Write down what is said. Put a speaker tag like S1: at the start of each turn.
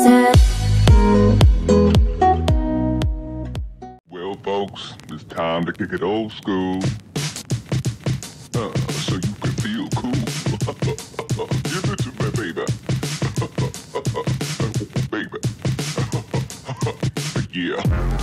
S1: said.
S2: Well, folks, it's time to kick it old school. So you can feel cool. Give it to me, baby. Baby. Yeah.